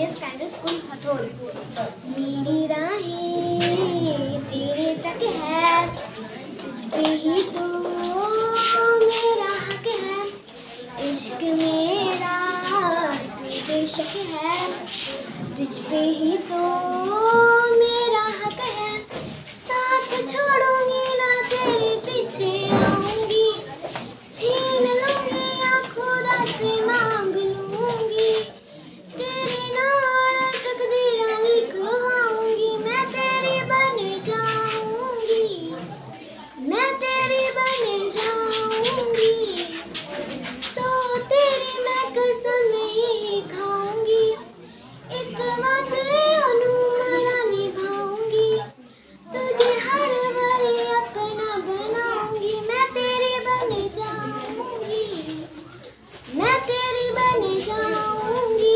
Senior standard school हथोल। मेरी राहें तेरे तक है, तुझ पे ही तो मेरा हक है, इश्क मेरा तू बेशक है, तुझ पे ही तो मेरा हक है। साथ छोड़ूंगी ना तेरे पीछे आऊंगी, छीन लूंगी या खुदा से मांग लूंगी, तेरे नाल तकदीरां लिखवाऊंगी। मैं तेरी बन जाऊंगी, मैं तेरी बन जाऊंगी, सो तेरी मैं कसम ही खाऊंगी, एक वादे अनुमरा निभाऊंगी, तुझे हर बारी अपना बनाऊंगी। मैं तेरी बन जाऊंगी, मैं तेरी बन जाऊंगी।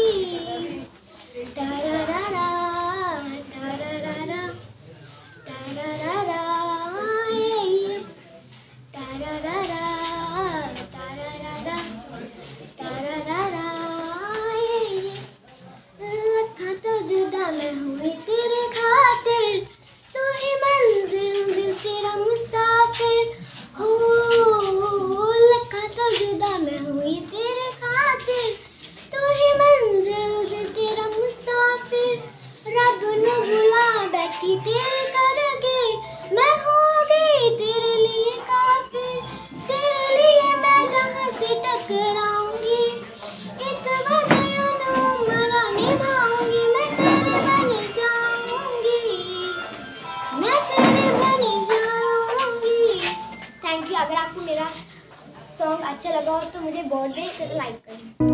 तारारारा तारारारा तारारारा ये तारारारा तारारारा तारारारा ये। लखा तो जुदा मैं हुई तेरे खातिर, तू ही मंजिल दिल तेरा मुसाफिर हो। लखा तो जुदा मैं हुई तेरे खातिर, तू ही मंजिल दिल तेरा मुसाफिर। रब ने बुला बैठी तेरे करके, मैं हो गई तेरे लिए काफिर, तेरे लिए मैं जहाँ से टकराऊंगी, एक वादे अनुमरा निभाऊंगी। मैं तेरे बन जाऊंगी, मैं तेरे बन जाऊंगी। Thank you. अगर आपको मेरा सॉन्ग अच्छा लगा हो तो मुझे बहुत लाइक करें।